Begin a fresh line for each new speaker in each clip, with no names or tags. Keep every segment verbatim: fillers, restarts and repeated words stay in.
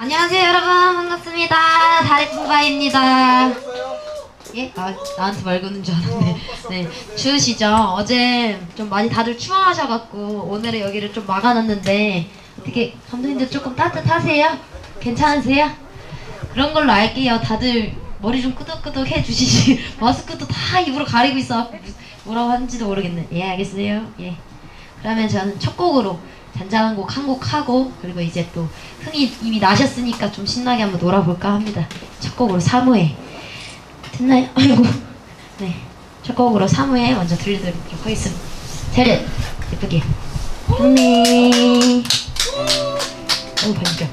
안녕하세요 여러분, 반갑습니다. 다래풍바입니다. 예? 아, 나한테 말 거는 줄 알았네. 네, 추우시죠? 어제 좀 많이 다들 추워하셔갖고 오늘은 여기를 좀 막아놨는데 어떻게 감독님들 조금 따뜻하세요? 괜찮으세요? 그런 걸로 알게요. 다들 머리 좀 끄덕끄덕 해주시지. 마스크도 다 입으로 가리고 있어. 뭐라고 하는지도 모르겠네. 예, 알겠어요. 예. 그러면 저는 첫 곡으로 잔잔한 곡 한 곡 하고, 그리고 이제 또 흥이 이미 나셨으니까 좀 신나게 한번 놀아볼까 합니다. 첫 곡으로 사무에 됐나요? 아이고. 네, 첫 곡으로 사무에 먼저 들려드리도록 하겠습니다. 차렷! 예쁘게. 네. 너무 반겨.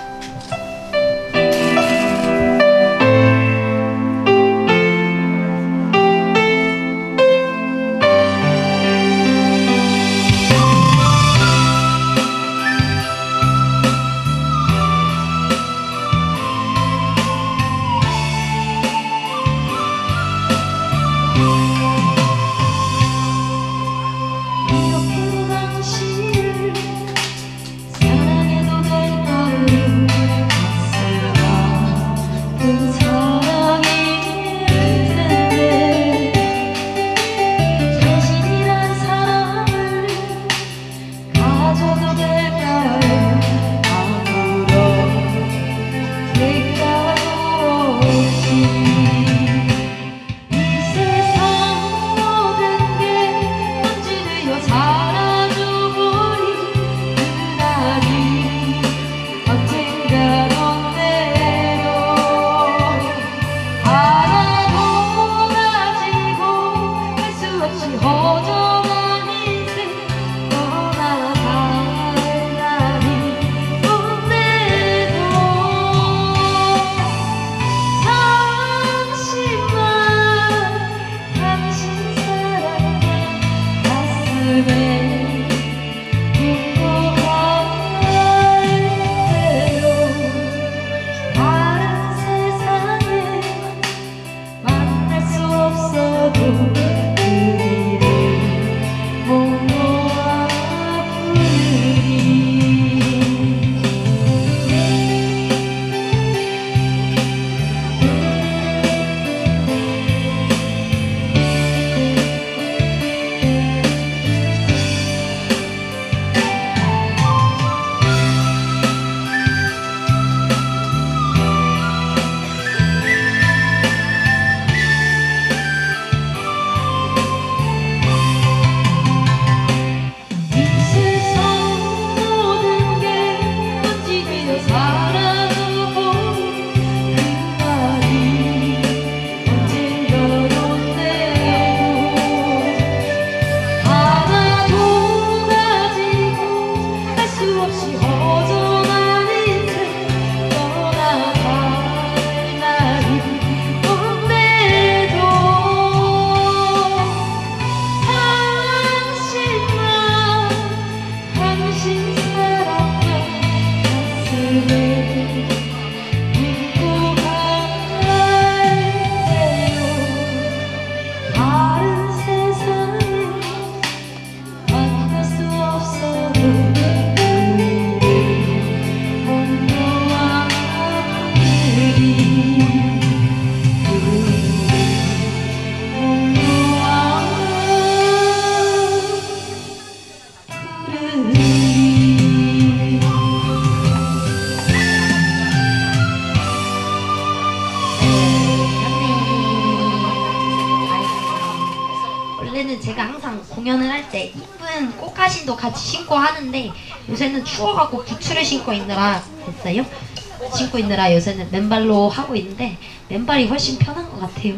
제가 항상 공연을 할 때 이쁜 꽃가신도 같이 신고 하는데 요새는 추워갖고 부츠를 신고 있느라 됐어요? 신고 있느라 요새는 맨발로 하고 있는데 맨발이 훨씬 편한 것 같아요.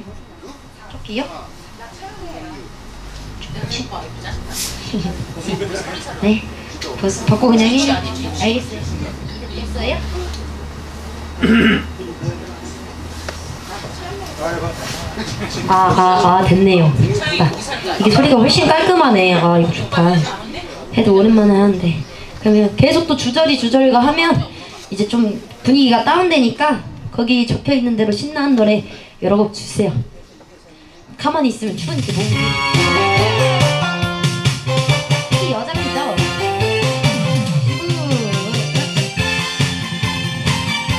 조끼요? 네, 벗, 벗고 그냥 해. 알겠어요. 됐어요? 아, 아, 아, 됐네요. 아, 이게 소리가 훨씬 깔끔하네. 아, 이거 좋다. 해도 오랜만에 하는데. 그러면 계속 또 주저리 주저리가 하면 이제 좀 분위기가 다운되니까 거기 적혀있는 대로 신나는 노래 여러 곡 주세요. 가만히 있으면 추우니까 몸이. 이 여자분이죠?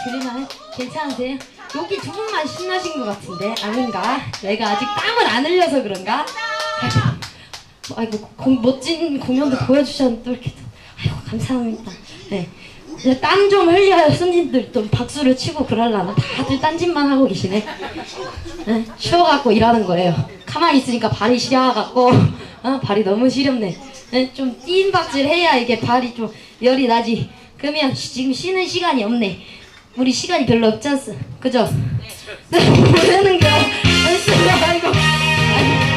들으면 괜찮으세요? 여기 두 분만 신나신 것 같은데 아닌가? 내가 아직 땀을 안 흘려서 그런가? 아이고, 아이고 공, 멋진 공연도 보여주셨는데 또 이렇게 또, 아이고 감사합니다. 네. 땀 좀 흘려야 손님들 좀 박수를 치고 그러려나 다들 딴짓만 하고 계시네. 네, 추워갖고 일하는 거예요. 가만히 있으니까 발이 시려갖고 어, 발이 너무 시렵네. 네, 좀 뜀박질 해야 이게 발이 좀 열이 나지. 그러면 시, 지금 쉬는 시간이 없네. 우리 시간이 별로 없지 않습 그죠? 네. 뭐라는 거야? 알겠습니다. 아이고. 아이고.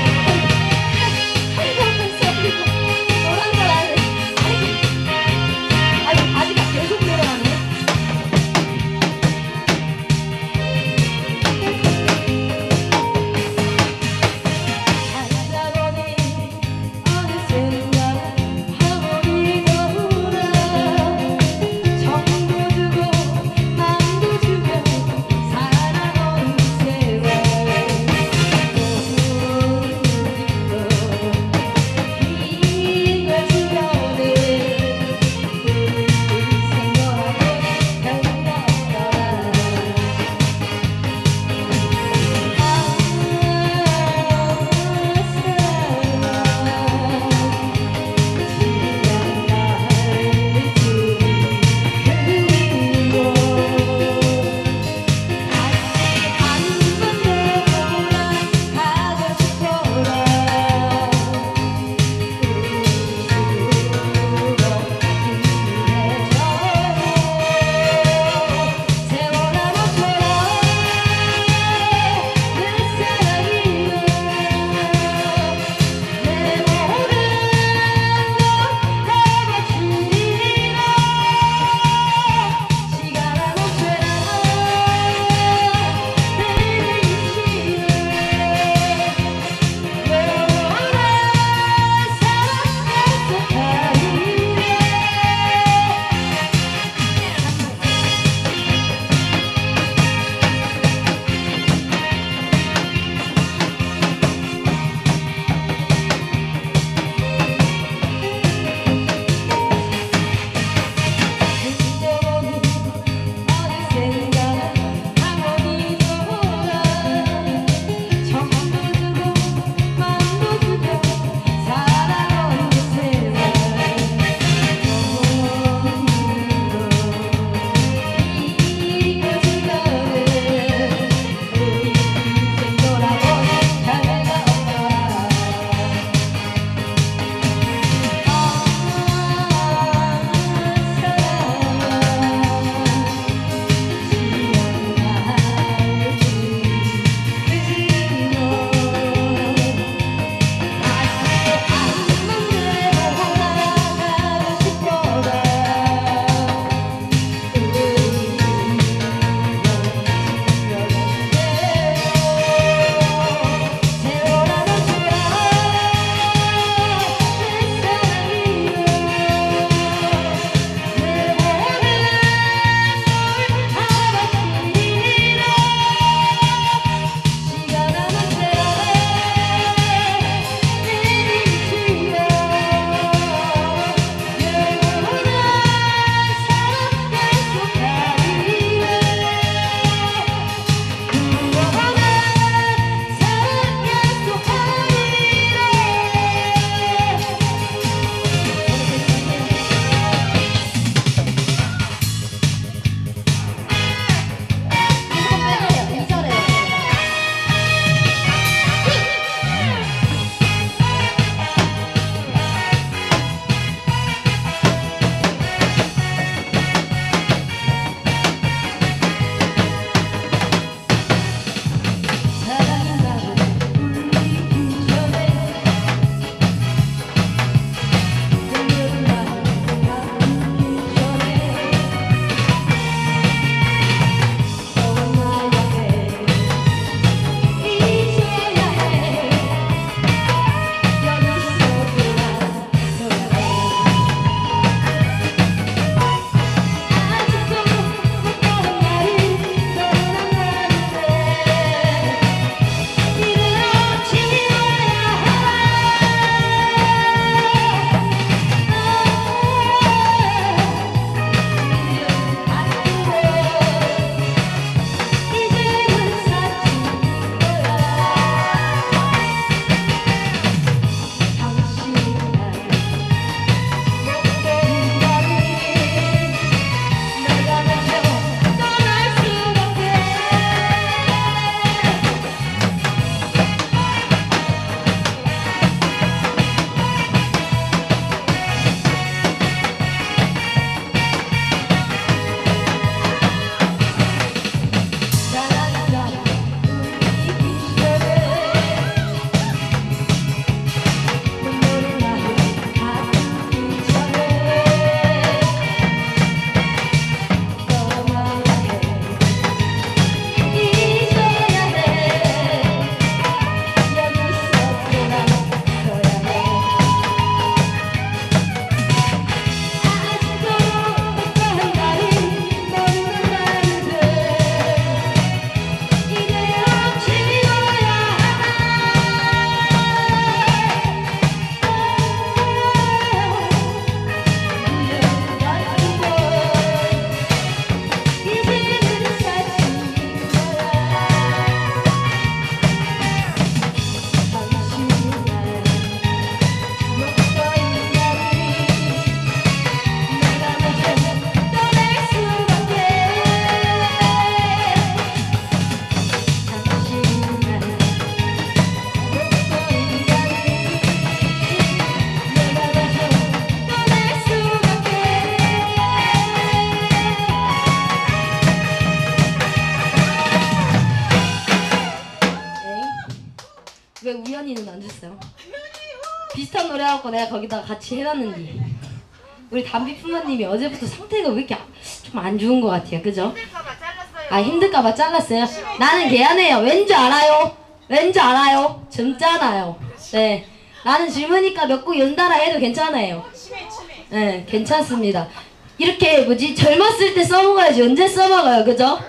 기현이는 안 줬어요. 비슷한 노래 하고 내가 거기다가 같이 해놨는데 우리 담비 부모님이 어제부터 상태가 왜 이렇게 좀 안 좋은 것 같아요, 그죠? 아 힘들까봐 잘랐어요. 나는 개안해요. 왠지 알아요? 왠지 알아요? 젊잖아요. 네, 나는 젊으니까 몇 곡 연달아 해도 괜찮아요. 네, 괜찮습니다. 이렇게 뭐지 젊었을 때 써먹어야지 언제 써먹어요, 그죠?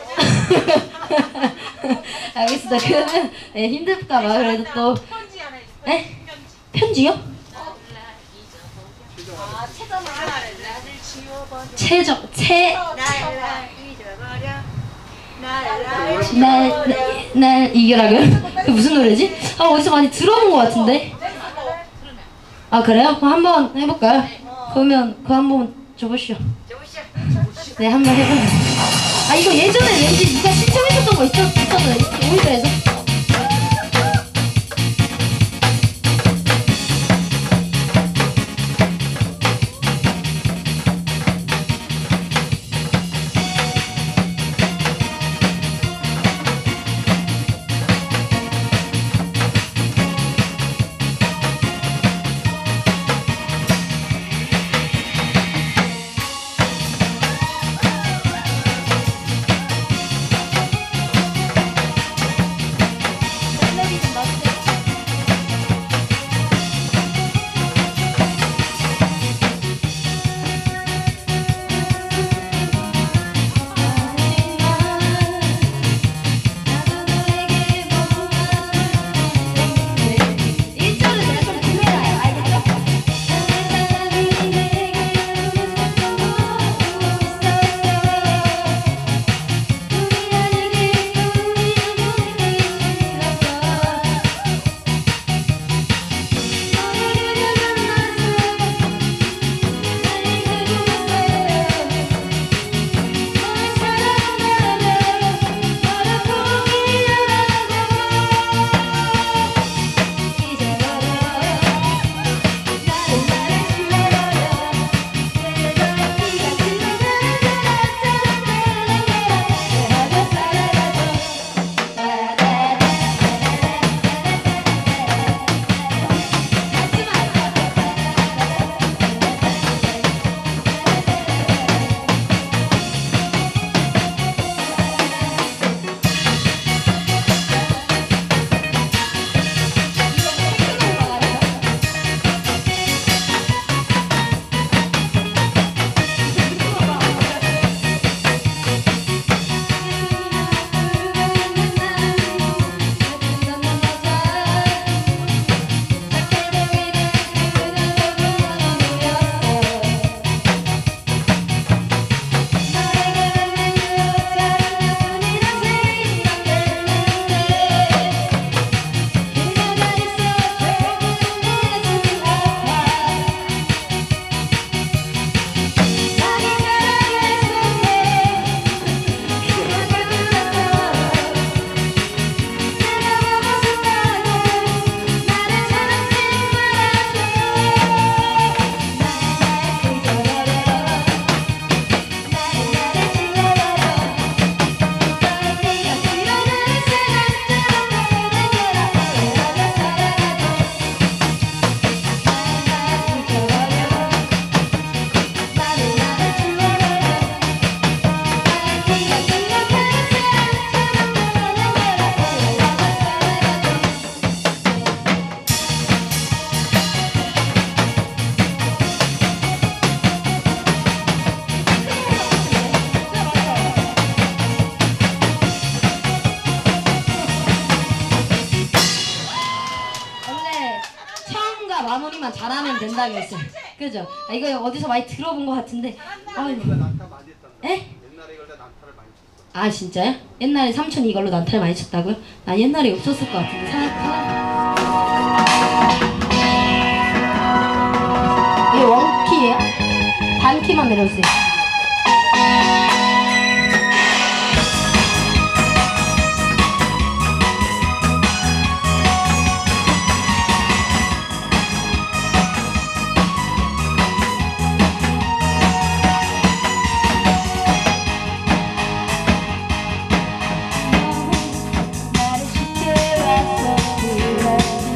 알겠습니다. 그러면 네, 힘들까봐 그래도 또 네? 편지요? 최저 채 날, 날 이겨라고요? 그게 무슨 노래지? 아 어디서 많이 들어본 것 같은데. 아 그래요? 그럼 한번 해볼까요? 그러면 그거 한번 줘보시오. 네 한번 해보세요. 아 이거 예전에 왠지 누가 신청해줬던 거 있었, 있었어요. 오일배에서. 마무리만 잘하면 된다고 했어요. 그죠? 아, 이거 어디서 많이 들어본 것 같은데. 아, 에?
옛날에 이걸 다 난타를 많이 쳤어.
아 진짜요? 옛날에 삼촌이 이걸로 난타를 많이 쳤다고요? 난 옛날에 없었을 것 같은데. 사, 이게 원키예요? 반키만 내려주세요. 나를 쉽게 와서 불러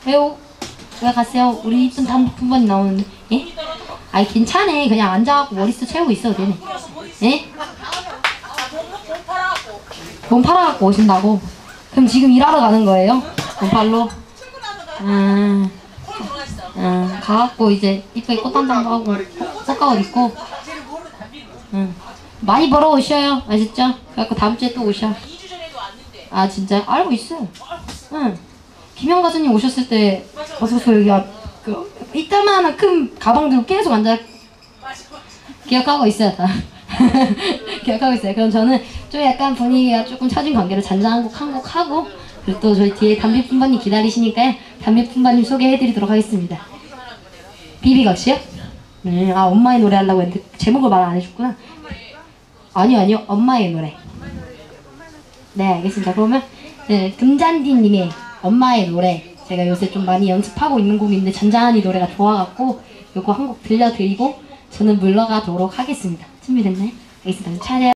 왜요? 왜 갔어요? 우리 이쁜 단복 분반이 나오는데. 예? 아이 괜찮아. 그냥 앉아갖고 머리숱 채우고 있어도 되네. 예? 몸 팔아갖고 오신다고? 그럼 지금 일하러 가는 거예요? 몸 팔로? 음, 음, 가갖고 이제 이쁘게 꽃단장도 하고 꽃가옷 입고 음, 많이 벌어오셔요. 아셨죠? 그래갖고 다음 주에 또 오셔. 아 진짜? 알고 있어요. 응. 김영 가수님 오셨을 때 어서서 여기 아, 그 이따만한 큰 가방 들고 계속 앉아 기억하고 있어요 다. 기억하고 있어요. 그럼 저는 좀 약간 분위기가 조금 처진 관계로 잔잔 한 곡 한 곡 하고 그리고 또 저희 뒤에 담비 품바님 기다리시니까요. 담비 품바님 소개해드리도록 하겠습니다. 비비각시요? 네, 아 엄마의 노래 하려고 했는데 제목을 말 안 해줬구나. 아니요 아니요 엄마의 노래. 네 알겠습니다. 그러면 네, 금잔디님의 엄마의 노래 제가 요새 좀 많이 연습하고 있는 곡인데 잔잔히 노래가 좋아갖고 요거 한 곡 들려드리고 저는 물러가도록 하겠습니다. 준비됐나요? 알겠습니다. 차례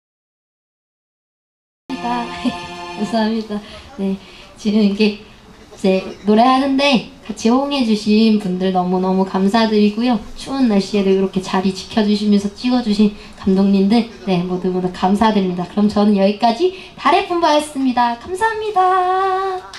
감사합니다. 네, 지금 이게 이제 노래하는데 같이 호응해주신 분들 너무너무 감사드리고요. 추운 날씨에도 이렇게 자리 지켜주시면서 찍어주신 감독님들 네 모두 모두 감사드립니다. 그럼 저는 여기까지 달의 품바였습니다. 감사합니다.